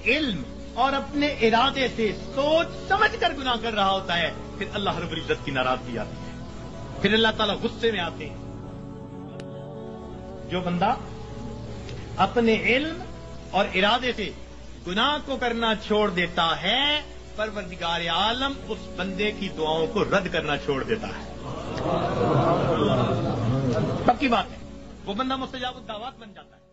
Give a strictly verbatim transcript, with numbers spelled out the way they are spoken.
इल्म और अपने इरादे से सोच समझ कर गुनाह कर रहा होता है, फिर अल्लाह रब्बुल इज्जत की नाराजगी आती है, फिर अल्लाह ताला गुस्से में आते हैं। जो बंदा अपने इल्म और इरादे से गुनाह को करना छोड़ देता है, परवरदिगार आलम उस बंदे की दुआओं को रद्द करना छोड़ देता है। पक्की बात है, वो बंदा मुस्तजाब दावत बन जाता है।